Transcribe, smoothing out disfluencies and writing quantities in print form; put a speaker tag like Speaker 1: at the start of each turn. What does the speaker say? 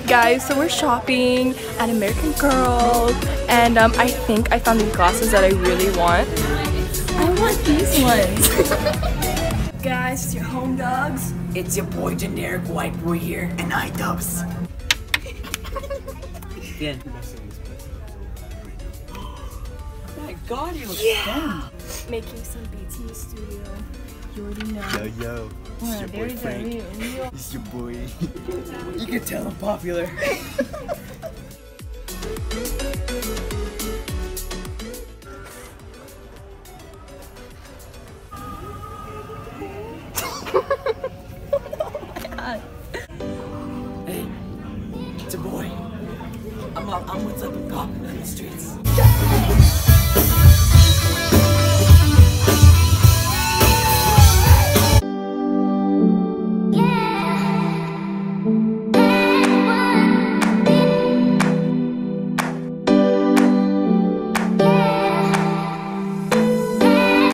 Speaker 1: guys, so we're shopping at American Girl, and I think I found these glasses that I really want. I want these ones. Guys, it's your home dogs.
Speaker 2: It's your boy generic white boy here, and iDubbbz. Yeah. Oh my god, you look fun.
Speaker 1: Making some beats in the studio. You already know.
Speaker 3: Yo, it's your boy Frank. It's your boy.
Speaker 2: You can tell I'm popular. Hey, it's a boy. I'm what's up and popping on the streets.